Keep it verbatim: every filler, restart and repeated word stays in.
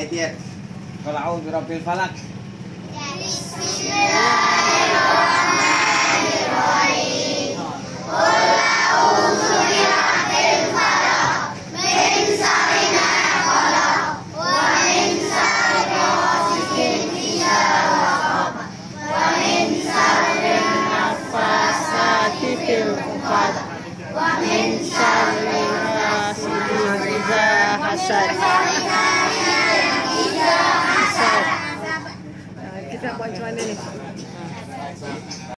ayat dia. Qul a'udzu birabbil falaq. Bismillahirrahmanirrahim. Qul a'udzu birabbil falaq min syarri ma khalaq wa min syarri ghasiqin idza waqab wa min syarri naffasati fil 'uqad wa min syarri hasidin idza hasad. Kita buat macam mana ni?